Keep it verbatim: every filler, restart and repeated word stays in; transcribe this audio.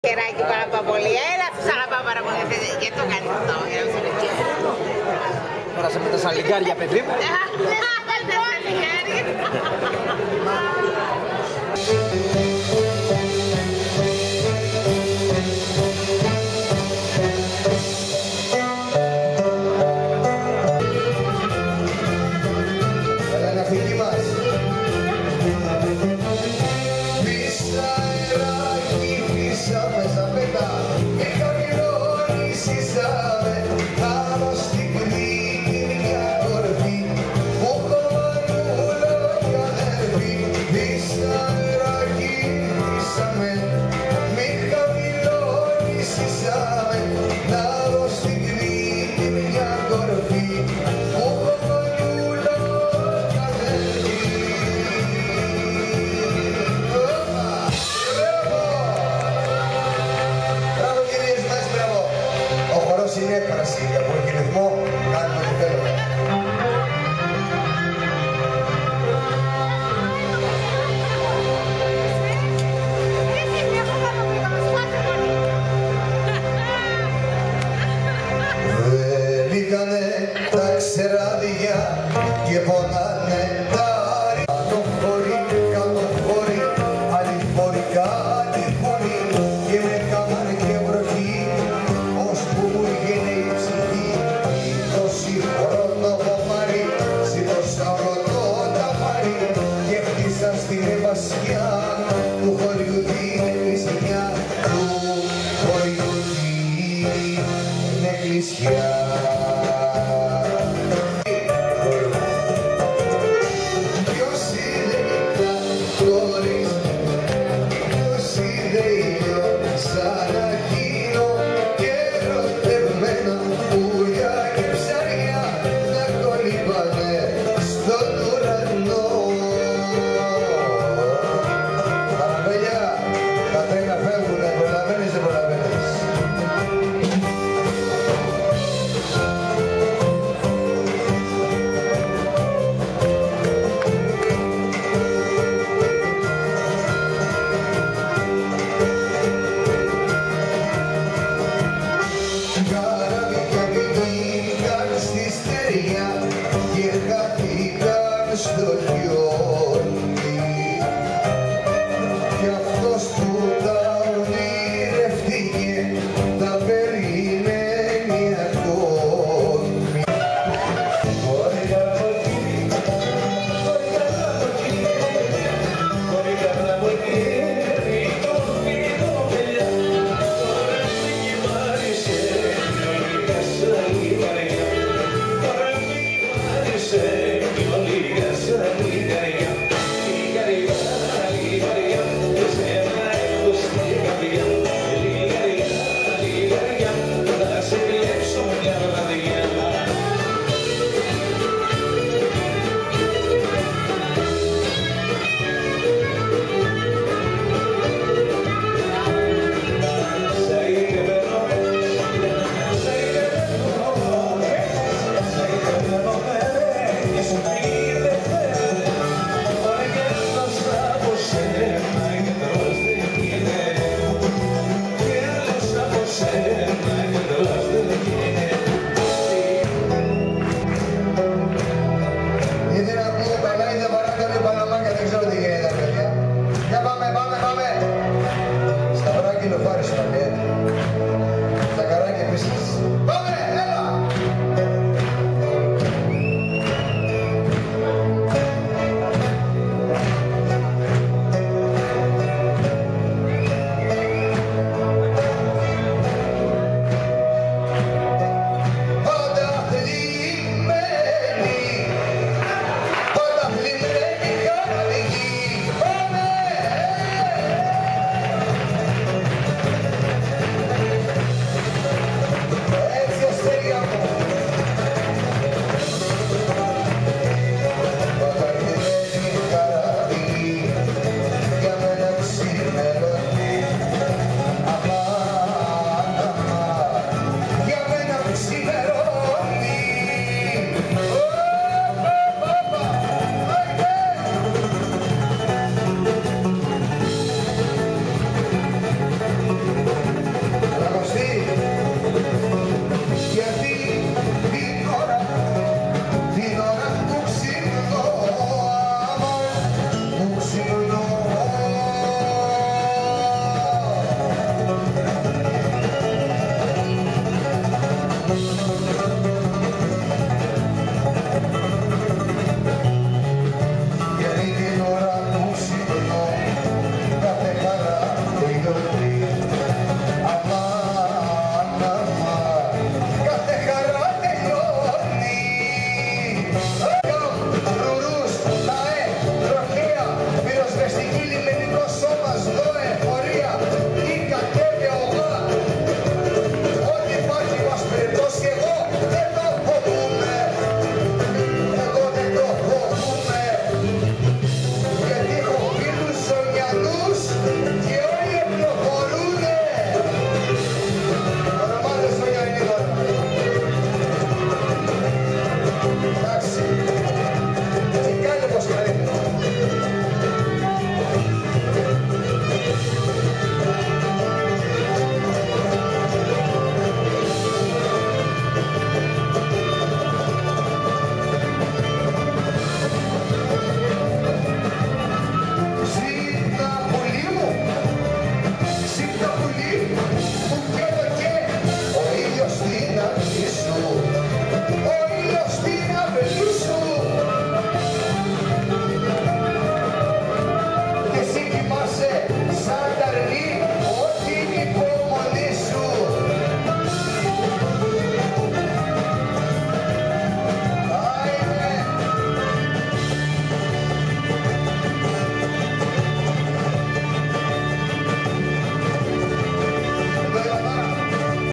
Χεράκι πάρα πολύ, έλα, τους αγαπάω πάρα πολύ. Γιατί το κάνεις αυτό, για να μην σε Πέρασε με τα σαλιγκάρια, παιδί μου. Ναι, τα σαλιγκάρια. Έλα να φύγει μας. Πίσαμε στα πέτα, με καμιλώνεις είσαμε, πάνω στην Κρήτη μια κορφή, μου χωμανούλα για αδερφή. Πίσαμε ράκι, πίσαμε, με καμιλώνεις είσαμε, πάνω στην Κρήτη μια κορφή, μου χωμανούλα για αδερφή. Είναι έκφραση, από εκεί ρυθμό κάνουμε ό,τι θέλουμε. Βγήκανε τα ξεράδια και πονάνε τα άρη. Κάτω χωρί, κάτω χωρί, άλλη χωρί, κάτι χωρί, και με κάμανε και βροχή, ώσπου μου γίνει η ψυχή. Είκοσι χρόνο βομάρι, σήκωσα ρωτώ τα πάρει, και χτίσα στην ευασιά του χωριού την εκκλησιά, του χωριού την εκκλησιά.